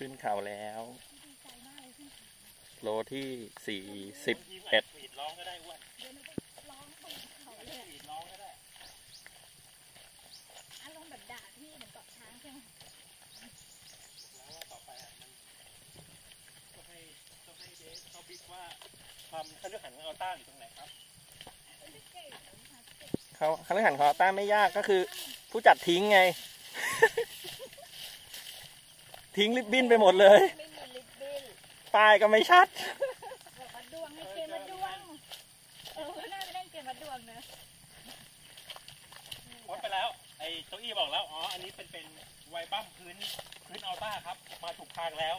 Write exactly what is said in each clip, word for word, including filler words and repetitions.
ขึ้นเขาแล้วโลที่สี่สิบเอ็ดร้องก็ได้อ้วนร้องบนเขาเลยร้องก็ได้อารมณ์แบบด่าพี่เหมือนเกาะช้างใช่ไหมแล้วว่าต่อไปอ่ะมันก็ให้ก็ให้เดชเขาบิ๊กว่าความคฤหัสถ์ของอัลต้าอยู่ตรงไหนครับเขาคฤหัสถ์ของอัลต้าไม่ยากก็คือผู้จัดทิ้งไง ทิ้งริบบิ้นไปหมดเลยป้ายก็ไม่ชัดวัดดวงให้เกมวัดดวงเออน่าจะเล่นเกมวัดดวงนะวัดไปแล้วไอ้โจอี้บอกแล้วอ๋ออันนี้เป็นเป็นไวบั้มพื้นพื้นอัลต้าครับมาถูกทางแล้ว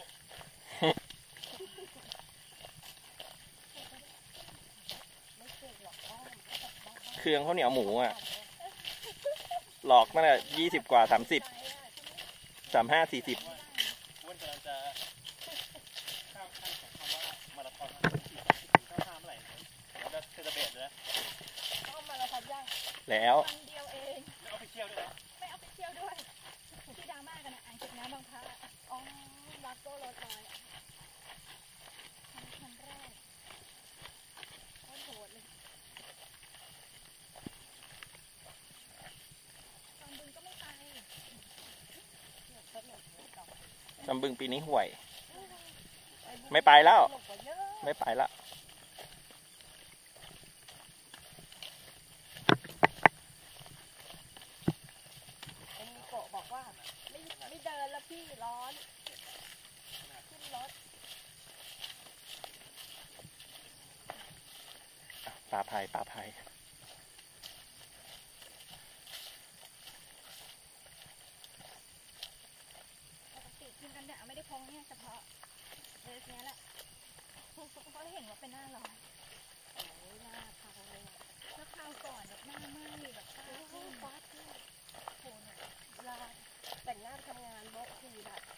เครื่องข้าวเหนียวหมูอ่ะหลอกมาเลยยี่สิบกว่าสามสิบสามห้าสี่สิบอ้วนกำลังจะข้ามขั้นของคำว่ามาราธอนสี่สิบถึงข้ามห้าเมื่อไหร่เราจะเซเลเบรตเลยนะเอามาราธอนย่างแล้ววันเดียวเองไม่เอาไปเที่ยวด้วยไม่เอาไปเที่ยวด้วยที่ดราม่ากันอ่ะอ่างเก็บน้ำบางพระอ๋อลาโก้โรตอยคันแรกโคตรโหดเลยจำบึงก็ไม่ไปจำบึงปีนี้ห่วยไม่ไปแล้วไม่ไปแล้วเอ็นโกะบอกว่าไม่ไม่เดินแล้วพี่ร้อนขึ้นรถปลาภัยปลาภัยปกติกินกันเนี่ยไม่ได้พงเนี่ยเฉพาะเรื่องนี้แหละเขาเห็นว่าเป็นหน้าร้อนโอ้ยหน้าเขาเลยแล้วคราวก่อนแบบหน้าไหม้แบบตาขึ้นฟาดขึ้นโคนเวลาแต่งหน้าทำงานบล็อกคือแบบ